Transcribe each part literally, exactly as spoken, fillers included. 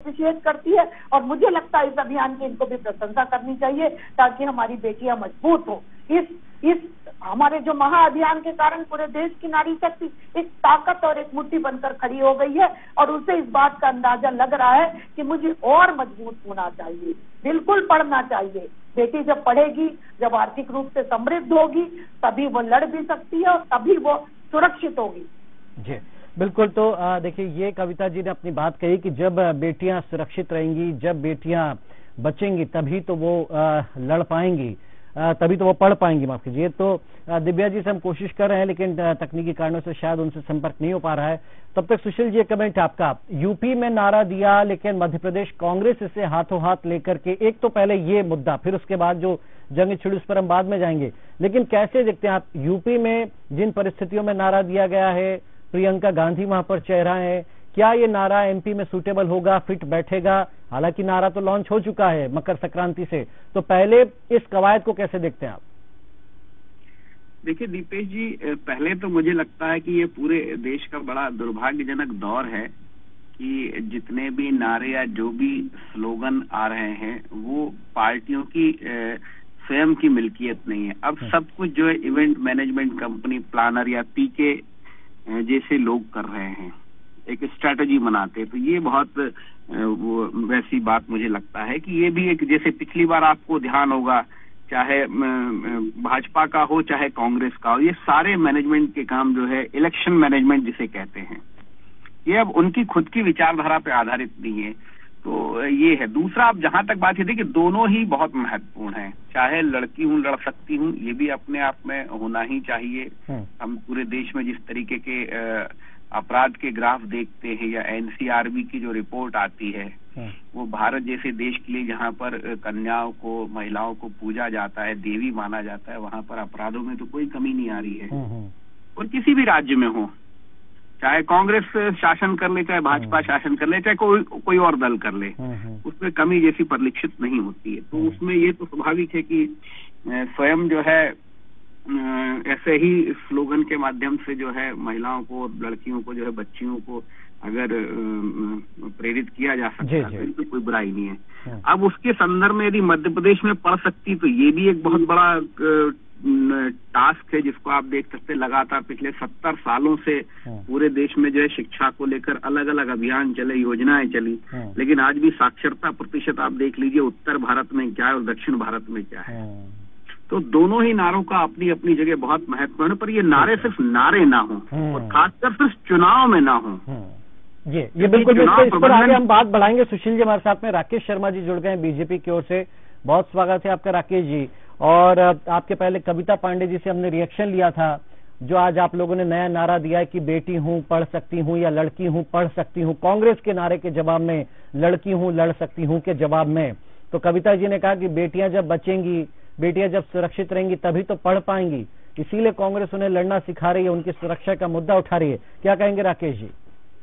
Appreciate करती है, और मुझे लगता है इस अभियान की इनको भी प्रशंसा करनी चाहिए ताकि हमारी बेटियां मजबूत हो। इस इस हमारे जो महाअभियान के कारण पूरे देश की नारी शक्ति एक ताकत और एक मुट्ठी बनकर खड़ी हो गई है, और उसे इस बात का अंदाजा लग रहा है कि मुझे और मजबूत होना चाहिए, बिल्कुल पढ़ना चाहिए। बेटी जब पढ़ेगी, जब आर्थिक रूप से समृद्ध होगी, तभी वो लड़ भी सकती है और तभी वो सुरक्षित होगी। जी बिल्कुल। तो देखिए, ये कविता जी ने अपनी बात कही कि जब बेटियां सुरक्षित रहेंगी, जब बेटियां बचेंगी, तभी तो वो आ, लड़ पाएंगी, तभी तो वो पढ़ पाएंगी, माफ कीजिए। तो दिव्या जी से हम कोशिश कर रहे हैं, लेकिन तकनीकी कारणों से शायद उनसे संपर्क नहीं हो पा रहा है। तब तक सुशील जी, कमेंट आपका। यूपी में नारा दिया, लेकिन मध्य प्रदेश कांग्रेस इसे हाथों हाथ लेकर के, एक तो पहले ये मुद्दा, फिर उसके बाद जो जंग छिड़ी उस पर हम बाद में जाएंगे, लेकिन कैसे देखते हैं आप यूपी में जिन परिस्थितियों में नारा दिया गया है, प्रियंका गांधी वहां पर चेहरा है, क्या ये नारा एमपी में सूटेबल होगा, फिट बैठेगा? हालांकि नारा तो लॉन्च हो चुका है मकर संक्रांति से, तो पहले इस कवायद को कैसे देखते हैं आप? देखिए दीपेश जी, पहले तो मुझे लगता है कि ये पूरे देश का बड़ा दुर्भाग्यजनक दौर है कि जितने भी नारे या जो भी स्लोगन आ रहे हैं वो पार्टियों की स्वयं की मिल्कियत नहीं है। अब सब कुछ जो है इवेंट मैनेजमेंट कंपनी, प्लानर या पीके जैसे लोग कर रहे हैं, एक स्ट्रैटेजी बनाते हैं। तो ये बहुत वो वैसी बात मुझे लगता है कि ये भी एक, जैसे पिछली बार आपको ध्यान होगा, चाहे भाजपा का हो चाहे कांग्रेस का हो, ये सारे मैनेजमेंट के काम जो है इलेक्शन मैनेजमेंट जिसे कहते हैं, ये अब उनकी खुद की विचारधारा पे आधारित नहीं है। तो ये है। दूसरा, अब जहां तक बात है कि दोनों ही बहुत महत्वपूर्ण है, चाहे लड़की हूं लड़ सकती हूं, ये भी अपने आप में होना ही चाहिए। हम पूरे देश में जिस तरीके के अपराध के ग्राफ देखते हैं या एनसीआरबी की जो रिपोर्ट आती है, वो भारत जैसे देश के लिए जहां पर कन्याओं को, महिलाओं को पूजा जाता है, देवी माना जाता है, वहां पर अपराधों में तो कोई कमी नहीं आ रही है। और किसी भी राज्य में हो, चाहे कांग्रेस शासन कर ले, चाहे भाजपा शासन कर ले, चाहे कोई कोई और दल कर ले, उसमें कमी जैसी परिलक्षित नहीं होती है। तो उसमें ये तो स्वाभाविक है कि स्वयं जो है ऐसे ही स्लोगन के माध्यम से जो है महिलाओं को, लड़कियों को, जो है बच्चियों को अगर प्रेरित किया जा सकता है तो कोई बुराई नहीं है। अब उसके संदर्भ में यदि मध्य प्रदेश में पढ़ सकती, तो ये भी एक बहुत बड़ा टास्क है जिसको आप देख सकते हैं। लगातार पिछले सत्तर सालों से पूरे देश में जो है शिक्षा को लेकर अलग अलग अभियान चले, योजनाएं चली, लेकिन आज भी साक्षरता प्रतिशत आप देख लीजिए उत्तर भारत में क्या है और दक्षिण भारत में क्या है। तो दोनों ही नारों का अपनी अपनी जगह बहुत महत्वपूर्ण है, पर ये नारे सिर्फ नारे ना हो और खासकर सिर्फ चुनाव में ना हो। ये ये बिल्कुल, इस पर आगे हम बात बढ़ाएंगे। सुशील जी हमारे साथ में, राकेश शर्मा जी जुड़ गए हैं बीजेपी की ओर से। बहुत स्वागत है आपका राकेश जी। और आपके पहले कविता पांडे जी से हमने रिएक्शन लिया था, जो आज आप लोगों ने नया नारा दिया है कि बेटी हूं पढ़ सकती हूं या लड़की हूं पढ़ सकती हूं, कांग्रेस के नारे के जवाब में, लड़की हूं लड़ सकती हूं के जवाब में। तो कविता जी ने कहा कि बेटियां जब बचेंगी, बेटियां जब सुरक्षित रहेंगी, तभी तो पढ़ पाएंगी, इसीलिए कांग्रेस उन्हें लड़ना सिखा रही है, उनकी सुरक्षा का मुद्दा उठा रही है। क्या कहेंगे राकेश जी?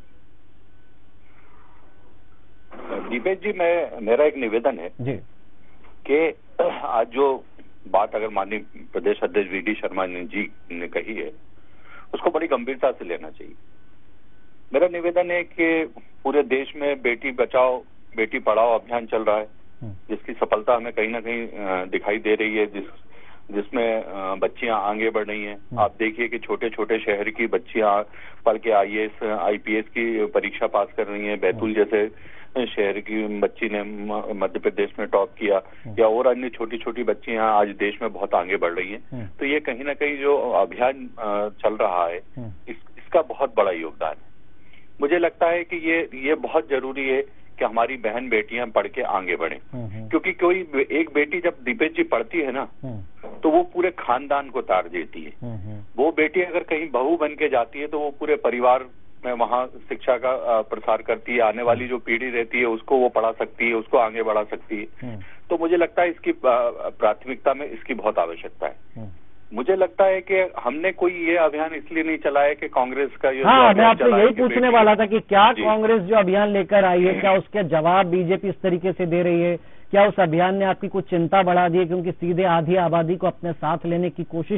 दीपेश जी, मैं मेरा एक निवेदन है जी कि आज जो बात अगर माननीय प्रदेश अध्यक्ष वी डी शर्मा जी ने कही है, उसको बड़ी गंभीरता से लेना चाहिए। मेरा निवेदन है कि पूरे देश में बेटी बचाओ बेटी पढ़ाओ अभियान चल रहा है, जिसकी सफलता हमें कहीं ना कहीं दिखाई दे रही है, जिस जिसमें बच्चियां आगे बढ़ रही हैं। आप देखिए कि छोटे छोटे शहर की बच्चियां पढ़ के I A S I P S की परीक्षा पास कर रही हैं। बैतूल जैसे शहर की बच्ची ने मध्य प्रदेश में टॉप किया, या और अन्य छोटी छोटी बच्चियां आज देश में बहुत आगे बढ़ रही हैं। तो ये कहीं ना कहीं जो अभियान चल रहा है, इस, इसका बहुत बड़ा योगदान है। मुझे लगता है कि ये ये बहुत जरूरी है कि हमारी बहन बेटियां पढ़ के आगे बढ़े, क्योंकि कोई एक बेटी जब दीपेश जी पढ़ती है ना, तो वो पूरे खानदान को तार देती है। वो बेटी अगर कहीं बहू बन के जाती है तो वो पूरे परिवार में वहाँ शिक्षा का प्रसार करती है, आने वाली जो पीढ़ी रहती है उसको वो पढ़ा सकती है, उसको आगे बढ़ा सकती है। तो मुझे लगता है इसकी प्राथमिकता में इसकी बहुत आवश्यकता है। मुझे लगता है कि हमने कोई ये अभियान इसलिए नहीं चलाया कि कांग्रेस का ये हाँ, मैं आपसे यही पूछने वाला था कि क्या कांग्रेस जो अभियान लेकर आई है, क्या उसके जवाब बीजेपी इस तरीके से दे रही है? क्या उस अभियान ने आपकी कुछ चिंता बढ़ा दी है, क्योंकि सीधे आधी आबादी को अपने साथ लेने की कोशिश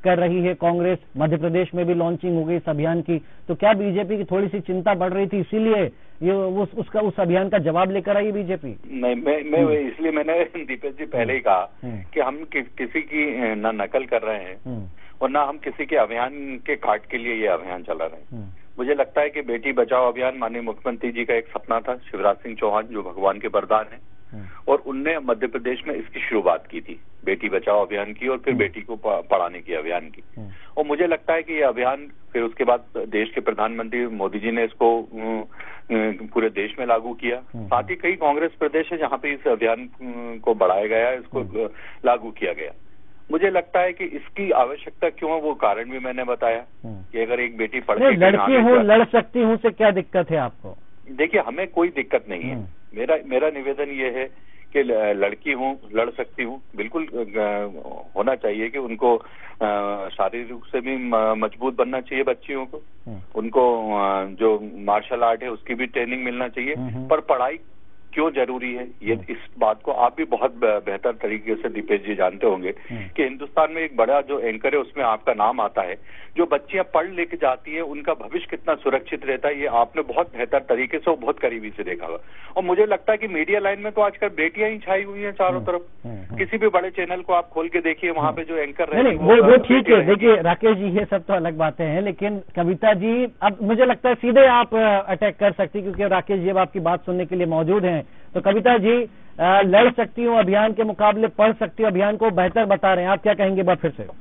कर रही है कांग्रेस, मध्य प्रदेश में भी लॉन्चिंग हो गई इस अभियान की, तो क्या बीजेपी की थोड़ी सी चिंता बढ़ रही थी, इसीलिए ये उस, उसका उस अभियान का जवाब लेकर आई बीजेपी? नहीं, मैं मैं इसलिए मैंने दीपेश जी पहले ही कहा कि हम कि, किसी की ना नकल कर रहे हैं और ना हम किसी के अभियान के काट के लिए ये अभियान चला रहे हैं। मुझे लगता है कि बेटी बचाओ अभियान माननीय मुख्यमंत्री जी का एक सपना था, शिवराज सिंह चौहान जो भगवान के वरदान हैं, और उनने मध्य प्रदेश में इसकी शुरुआत की थी, बेटी बचाओ अभियान की, और फिर बेटी को पढ़ाने की अभियान की। और मुझे लगता है कि ये अभियान फिर उसके बाद देश के प्रधानमंत्री मोदी जी ने इसको पूरे देश में लागू किया। साथ ही कई कांग्रेस प्रदेश है जहां पे इस अभियान को बढ़ाया गया, इसको लागू किया गया। मुझे लगता है कि इसकी आवश्यकता क्यों है वो कारण भी मैंने बताया कि अगर एक बेटी पढ़ के लड़की हूँ लड़ सकती हूँ से क्या दिक्कत है आपको? देखिए, हमें कोई दिक्कत नहीं है। मेरा मेरा निवेदन ये है कि लड़की हूँ लड़ सकती हूँ, बिल्कुल होना चाहिए कि उनको शारीरिक रूप से भी मजबूत बनना चाहिए बच्चियों को, उनको जो मार्शल आर्ट है उसकी भी ट्रेनिंग मिलना चाहिए, पर पढ़ाई क्यों जरूरी है ये इस बात को आप भी बहुत बेहतर तरीके से दीपेश जी जानते होंगे कि हिंदुस्तान में एक बड़ा जो एंकर है उसमें आपका नाम आता है। जो बच्चियां पढ़ लेके जाती है उनका भविष्य कितना सुरक्षित रहता है ये आपने बहुत बेहतर तरीके से और बहुत करीबी से देखा होगा। और मुझे लगता है कि मीडिया लाइन में तो आजकल बेटियां ही छाई हुई हैं चारों तरफ। किसी भी बड़े चैनल को आप खोल के देखिए, वहां पे जो एंकर रहे वो, वो ठीक है। देखिए राकेश जी, ये सब तो अलग बातें हैं, लेकिन कविता जी अब मुझे लगता है सीधे आप अटैक कर सकती, क्योंकि राकेश जी अब आपकी बात सुनने के लिए मौजूद हैं। तो कविता जी, आ, लड़ सकती हूँ अभियान के मुकाबले पढ़ सकती हूँ अभियान को बेहतर बता रहे हैं, आप क्या कहेंगे बात फिर से?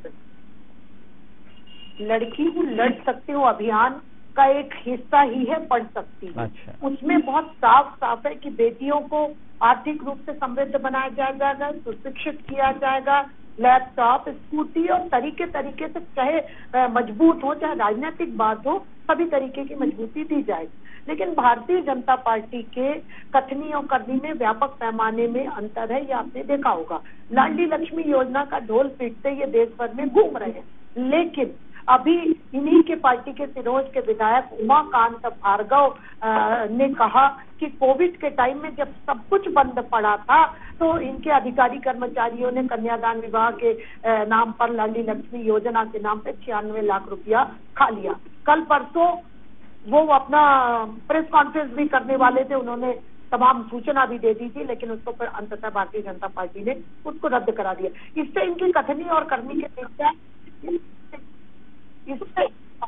लड़की हूँ लड़ सकती हूँ अभियान का एक हिस्सा ही है पढ़ सकती हूँ। अच्छा। उसमें बहुत साफ साफ है कि बेटियों को आर्थिक रूप से समृद्ध बनाया जाएगा, सुशिक्षित किया जाएगा, लैपटॉप, स्कूटी और तरीके तरीके से, चाहे मजबूत हो चाहे राजनीतिक बात हो, सभी तरीके की मजबूती दी जाएगी। लेकिन भारतीय जनता पार्टी के कथनी और करनी में व्यापक पैमाने में अंतर है, ये आपने देखा होगा। लाडली लक्ष्मी योजना का ढोल पीटते ये देश भर में घूम रहे हैं, लेकिन अभी इन्हीं के पार्टी के सिरोंज के विधायक उमाकांत भार्गव ने कहा कि कोविड के टाइम में जब सब कुछ बंद पड़ा था तो इनके अधिकारी कर्मचारियों ने कन्यादान विवाह के नाम पर लाडली लक्ष्मी योजना के नाम पे छियानवे लाख रुपया खा लिया। कल परसों वो अपना प्रेस कॉन्फ्रेंस भी करने वाले थे, उन्होंने तमाम सूचना भी दे दी थी, लेकिन उसको फिर अंततः भारतीय जनता पार्टी ने उसको रद्द करा दिया। इससे इनकी कथनी और करनी के बीच इससे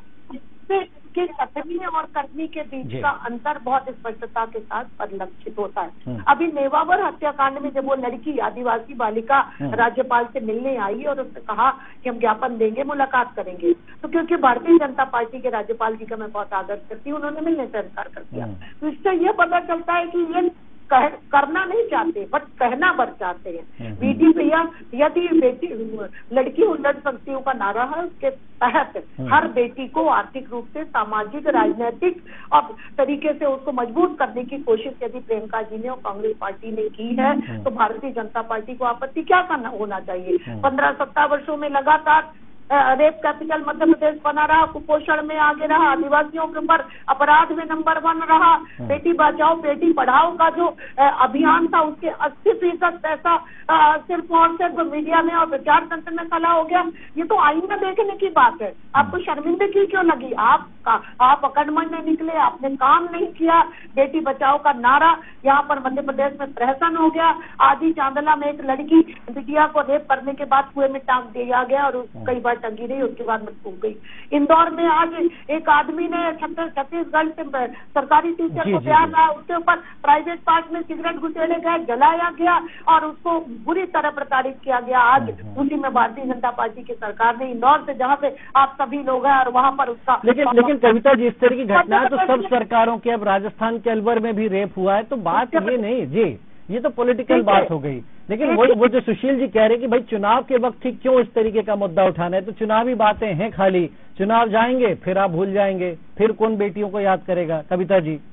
इसके कथनी और करनी के बीच का अंतर बहुत स्पष्टता के साथ परिलक्षित होता है। अभी नेवावर हत्याकांड में जब वो लड़की आदिवासी बालिका राज्यपाल से मिलने आई और उसने कहा कि हम ज्ञापन देंगे, मुलाकात करेंगे, तो क्योंकि भारतीय जनता पार्टी के राज्यपाल जी का मैं बहुत आदर करती हूँ, उन्होंने मिलने से इनकार कर दिया। तो इससे यह पता चलता है कि ये कह, करना नहीं चाहते बट कहना बर चाहते हैं। बीडी भैया यदि बेटी लड़की लड़ सकती हूँ का नारा है, उसके तहत हर बेटी को आर्थिक रूप से, सामाजिक, राजनीतिक और तरीके से उसको मजबूत करने की कोशिश यदि प्रियंका जी ने और कांग्रेस पार्टी ने की है तो भारतीय जनता पार्टी को आपत्ति क्या करना होना चाहिए? पंद्रह सत्तर वर्षों में लगातार रेप कैपिटल मध्य प्रदेश बना रहा, कुपोषण में आगे रहा, आदिवासियों के ऊपर अपराध में नंबर वन रहा, बेटी बचाओ बेटी पढ़ाओ का जो अभियान था उसके अस्सी फीसद पैसा सिर्फ और सिर्फ मीडिया में और विचार तंत्र में चला हो गया। ये तो आईना देखने की बात है। आपको शर्मिंदगी क्यों लगी? आप आप अकड़मंड में निकले, आपने काम नहीं किया। बेटी बचाओ का नारा यहाँ पर मध्य प्रदेश में प्रहसन हो गया। आदि चांदला में एक लड़की बिटिया को रेप करने के बाद कुएं में टांग दिया गया और कई बार टंगी रही, उसके बाद में सूख गई। इंदौर में आज एक आदमी ने छत्तीसगढ़ से सरकारी टीचर को प्यार रहा, उसके ऊपर प्राइवेट पार्ट में सिगरेट घुसेड़े गए, जलाया गया और उसको बुरी तरह प्रताड़ित किया गया। आज उसी में भारतीय जनता पार्टी की सरकार ने इंदौर से, जहाँ पे आप सभी लोग हैं, और वहाँ पर उसका लेकिन लेकिन कविता जी, इस तरह की घटना है तो सब सरकारों के, अब राजस्थान के अलवर में भी रेप हुआ है, तो बात ये नहीं जी, ये तो पॉलिटिकल बात हो गई। लेकिन वो वो जो सुशील जी कह रहे हैं कि भाई चुनाव के वक्त ही क्यों इस तरीके का मुद्दा उठाना है, तो चुनावी बातें हैं खाली, चुनाव जाएंगे फिर आप भूल जाएंगे, फिर कौन बेटियों को याद करेगा? कविता जी,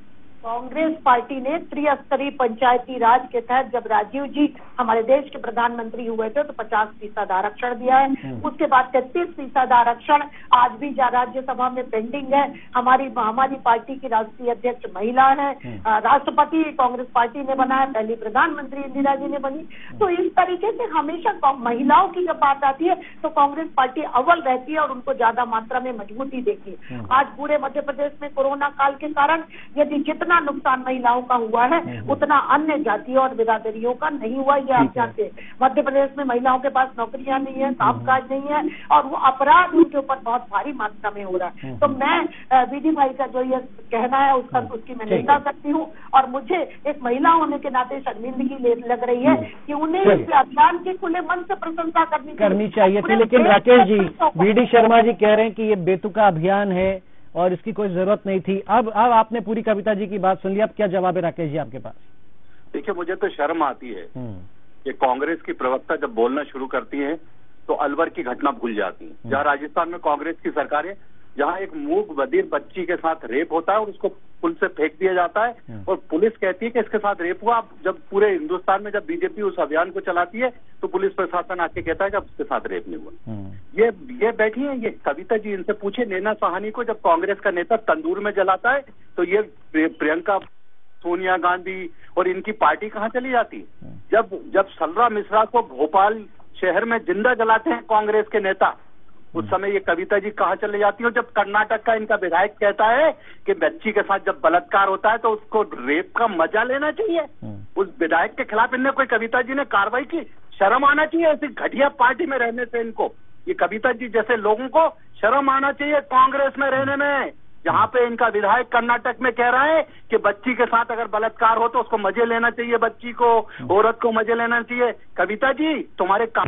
कांग्रेस पार्टी ने त्रिस्तरीय पंचायती राज के तहत जब राजीव जी हमारे देश के प्रधानमंत्री हुए थे तो पचास फीसद आरक्षण दिया है। उसके बाद तैतीस फीसद आरक्षण आज भी राज्यसभा में पेंडिंग है। हमारी हमारी पार्टी की राष्ट्रीय अध्यक्ष महिला है, राष्ट्रपति कांग्रेस पार्टी ने बनाया, पहली प्रधानमंत्री इंदिरा जी ने बनी। तो इस तरीके से हमेशा महिलाओं की जब बात आती है तो कांग्रेस पार्टी अव्वल रहती है और उनको ज्यादा मात्रा में मजबूती देती है। आज पूरे मध्य प्रदेश में कोरोना काल के कारण यदि जितना नुकसान महिलाओं का हुआ है उतना अन्य जातियों और बिरादरियों का नहीं हुआ। ये आप जानते हैं, मध्य प्रदेश में महिलाओं के पास नौकरियां नहीं है, कामकाज नहीं है और वो अपराध उनके ऊपर बहुत भारी मात्रा में हो रहा है। तो मैं विधि भाई का जो ये कहना है उसका उसकी मैं निंदा करती हूँ और मुझे एक महिला होने के नाते शर्मिंदगी लग रही है कि उन्हें इस अभियान की खुले मन से प्रशंसा करनी करनी चाहिए थी। लेकिन राकेश जी, वी डी शर्मा जी कह रहे हैं कि ये बेतुका अभियान है और इसकी कोई जरूरत नहीं थी। अब अब आपने पूरी कविता जी की बात सुन ली, अब क्या जवाब है राकेश जी आपके पास? देखिए, मुझे तो शर्म आती है कि कांग्रेस की प्रवक्ता जब बोलना शुरू करती है तो अलवर की घटना भूल जाती है, जहां राजस्थान में कांग्रेस की सरकार है, जहां एक मूक बधिर बच्ची के साथ रेप होता है और उसको पुल से फेंक दिया जाता है और पुलिस कहती है कि इसके साथ रेप हुआ। जब पूरे हिंदुस्तान में जब बीजेपी उस अभियान को चलाती है तो पुलिस प्रशासन आके कहता है कि अब उसके साथ रेप नहीं हुआ। ये ये बैठी है, ये कविता जी, इनसे पूछे नैना साहनी को जब कांग्रेस का नेता तंदूर में जलाता है तो ये प्रियंका, सोनिया गांधी और इनकी पार्टी कहाँ चली जाती है? जब जब सलरा मिश्रा को भोपाल शहर में जिंदा जलाते हैं कांग्रेस के नेता, उस समय ये कविता जी कहाँ चले जाती है? जब कर्नाटक का इनका विधायक कहता है कि बच्ची के साथ जब बलात्कार होता है तो उसको रेप का मजा लेना चाहिए, उस विधायक के खिलाफ इनने कोई कविता जी ने कार्रवाई की? शर्म आना चाहिए ऐसी घटिया पार्टी में रहने से इनको। ये कविता जी जैसे लोगों को शर्म आना चाहिए कांग्रेस में रहने में, जहाँ पे इनका विधायक कर्नाटक में कह रहा है कि बच्ची के साथ अगर बलात्कार हो तो उसको मजे लेना चाहिए, बच्ची को, औरत को मजे लेना चाहिए। कविता जी, तुम्हारे काम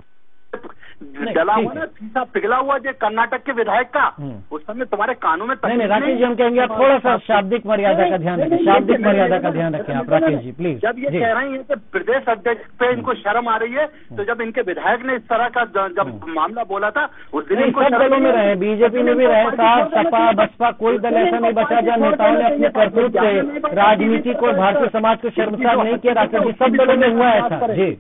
जला हुआ ना, शीशा पिघला हुआ जो कर्नाटक के विधायक का, उस समय तुम्हारे कानों में नहीं नहीं राकेश जी, हम कहेंगे आप थोड़ा सा शाब्दिक मर्यादा का ध्यान रखें, शाब्दिक मर्यादा का ध्यान रखें आप राकेश जी प्लीज। जब ये कह रही है कि प्रदेश अध्यक्ष पे इनको शर्म आ रही है, तो जब इनके विधायक ने इस तरह का जब मामला बोला था उस दिन इनको सब दलों में रहे, बीजेपी में भी रहे, साथ सपा बसपा, कोई दल ऐसा नहीं बचा जहाँ नेताओं ने अपने करतूत से राजनीति को, भारतीय समाज को शर्मसार नहीं किया। राकेश जी, सब दलों में हुआ ऐसा जी।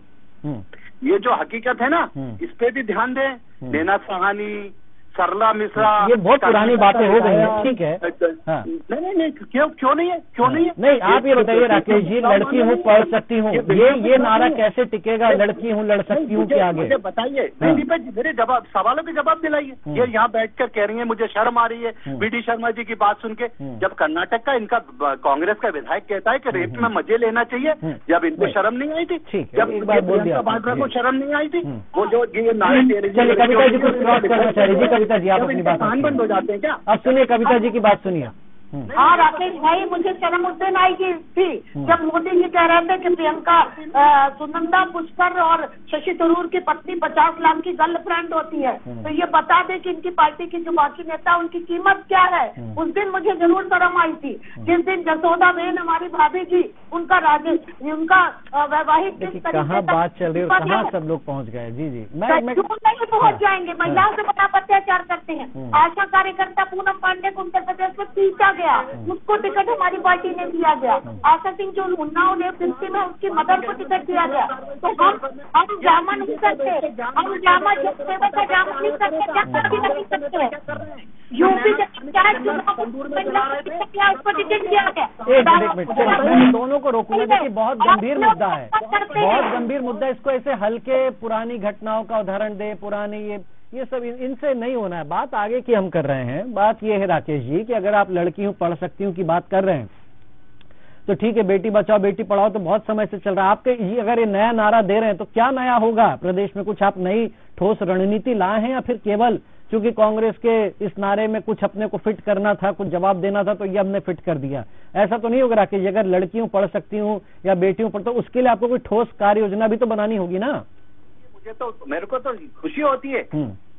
ये जो हकीकत है ना, इस पे भी ध्यान दें। नैना साहनी, सरला मिश्रा, ये बहुत पुरानी बातें हो गई हैं, ठीक है। हाँ। नहीं नहीं नहीं क्यों क्यों नहीं है क्यों नहीं है नहीं, आप ये बताइए राकेश जी, लड़की हूँ पढ़ सकती हूँ, ये ये नारा कैसे टिकेगा? लड़की हूँ लड़ सकती हूँ के आगे मुझे बताइए, मेरे जवाब सवालों के जवाब दिलाइए। ये यहाँ बैठकर कह रही है मुझे शर्म आ रही है वी डी शर्मा जी की बात सुन के। जब कर्नाटक का इनका कांग्रेस का विधायक कहता है कि रेप में मजे लेना चाहिए, जब इनको शर्म नहीं आई थी, जब बाड्रा को शर्म नहीं आई थी, वो जो ये नारे दे रही है। कविता जी को क्रॉस करना चाहिए। कविता जी, आप अपनी बात बंद हो जाते हैं क्या? अब सुनिए कविता जी की बात सुनिए। हाँ राकेश भाई, मुझे शर्म उस दिन आई की थी जब मोदी जी कह रहे थे कि प्रियंका, सुनंदा पुष्कर और शशि थरूर की पत्नी पचास लाख की गर्लफ्रेंड होती है। तो ये बता दे कि इनकी पार्टी की जो बाकी नेता उनकी कीमत क्या है। उस दिन मुझे जरूर शर्म आई थी, जिस दिन जसोदा बहन हमारी भाभी जी, उनका राजेश उनका वैवाहिक कहाँ बात चल रही है, कहाँ सब लोग पहुँच गए। जी जी, मैं नहीं पहुँच जाएंगे। महिलाओं से बड़ा अत्याचार करते हैं। आशा कार्यकर्ता पूनम पांडे को उत्तर प्रदेश में पीटा गया, उसको टिकट हमारी पार्टी ने दिया गया। आशा सिंह जो उन्नाव ने पिंसी में उसकी मदर को टिकट दिया गया। तो हम हम जामा नहीं सकते, हम जामा सेवा का जामा नहीं सकते, क्या नहीं सकते। यूपी उसको टिकट दिया गया। दोनों को रोकूंगा, देखिए बहुत गंभीर मुद्दा है, बहुत गंभीर मुद्दा। इसको ऐसे हल्के पुरानी घटनाओं का उदाहरण दे, पुरानी ये ये सब इनसे नहीं होना है। बात आगे की हम कर रहे हैं। बात ये है राकेश जी कि अगर आप लड़की हूँ पढ़ सकती हूँ की बात कर रहे हैं तो ठीक है, बेटी बचाओ बेटी पढ़ाओ तो बहुत समय से चल रहा है। आपके ये अगर ये नया नारा दे रहे हैं तो क्या नया होगा प्रदेश में? कुछ आप नई ठोस रणनीति लाए हैं या फिर केवल क्योंकि कांग्रेस के इस नारे में कुछ अपने को फिट करना था, कुछ जवाब देना था तो ये हमने फिट कर दिया? ऐसा तो नहीं होगा राकेश जी, अगर लड़कियों पढ़ सकती हूँ या बेटियों पढ़, तो उसके लिए आपको कोई ठोस कार्य योजना भी तो बनानी होगी ना? मुझे तो मेरे को तो खुशी होती है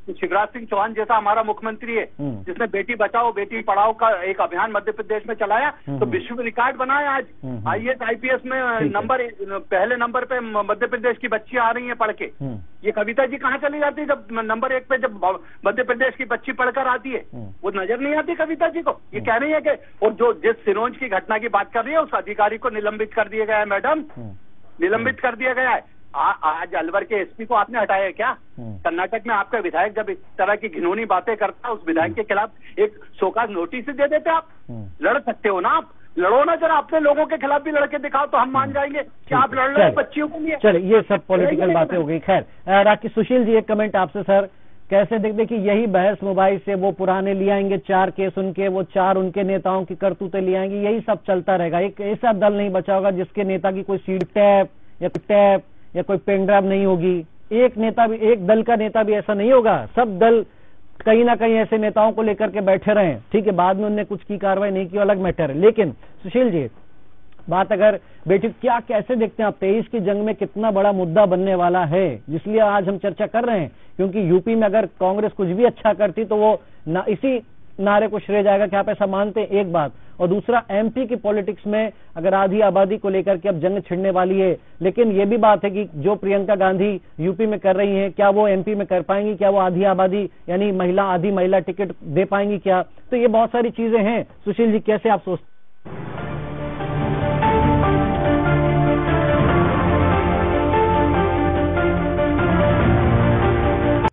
शिवराज सिंह चौहान जैसा हमारा मुख्यमंत्री है जिसने बेटी बचाओ बेटी पढ़ाओ का एक अभियान मध्य प्रदेश में चलाया, तो विश्व रिकॉर्ड बनाया। आज I S I P S में नंबर पहले नंबर पे मध्य प्रदेश की बच्चियां आ रही हैं पढ़ के। ये कविता जी कहाँ चली जाती है जब नंबर एक पे जब मध्य प्रदेश की बच्ची पढ़कर आती है? वो नजर नहीं आती कविता जी को। ये कह रही है कि और जो जिस सिरोंज की घटना की बात कर रही है उस अधिकारी को निलंबित कर दिया गया है मैडम, निलंबित कर दिया गया है। आ, आज अलवर के एस पी को आपने हटाया है क्या? कर्नाटक में आपका विधायक जब इस तरह की घिनौनी बातें करता है उस विधायक के खिलाफ एक शोकाज नोटिस दे देते आप। लड़ सकते हो ना आप, लड़ो ना जरा, अपने लोगों के खिलाफ भी लड़के दिखाओ तो हम मान जाएंगे कि आप लड़ रहे हैं बच्चियों के लिए। चलिए ये सब पॉलिटिकल बातें हो गई। खैर राकेश, सुशील जी एक कमेंट आपसे सर, कैसे देखते कि यही बहस मोबाइल से वो पुराने ले आएंगे, चार केस उनके, वो चार उनके नेताओं की करतूतें ले आएंगे, यही सब चलता रहेगा। एक ऐसा दल नहीं बचा होगा जिसके नेता की कोई सीड टैप या कोई टैप या कोई पेनड्राइव नहीं होगी। एक नेता भी, एक दल का नेता भी ऐसा नहीं होगा। सब दल कहीं ना कहीं ऐसे नेताओं को लेकर के बैठे रहे, ठीक है, बाद में उन्होंने कुछ की कार्रवाई नहीं की, अलग मैटर है। लेकिन सुशील जी बात अगर बेटी क्या कैसे देखते हैं आप, तेईस की जंग में कितना बड़ा मुद्दा बनने वाला है, जिसलिए आज हम चर्चा कर रहे हैं, क्योंकि यूपी में अगर कांग्रेस कुछ भी अच्छा करती तो वो ना इसी नारे को श्रेय जाएगा कि आप ऐसा मानते हैं, एक बात। और दूसरा, एमपी की पॉलिटिक्स में अगर आधी आबादी को लेकर के अब जंग छिड़ने वाली है, लेकिन ये भी बात है कि जो प्रियंका गांधी यूपी में कर रही हैं, क्या वो एमपी में कर पाएंगी? क्या वो आधी आबादी यानी महिला आधी महिला टिकट दे पाएंगी क्या? तो ये बहुत सारी चीजें हैं। सुशील जी कैसे आप सोचते